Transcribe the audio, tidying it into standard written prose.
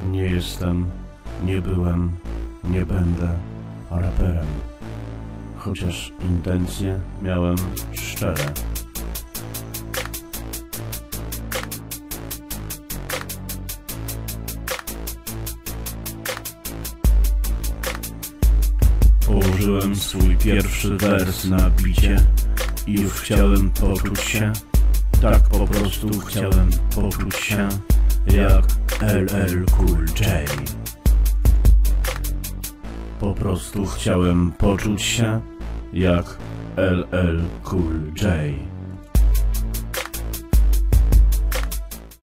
Nie jestem, nie byłem, nie będę raperem, chociaż intencje miałem szczere. Położyłem swój pierwszy wers na bicie i już chciałem poczuć się, tak po prostu chciałem poczuć się jak LL Cool J. Po prostu chciałem poczuć się jak LL Cool J.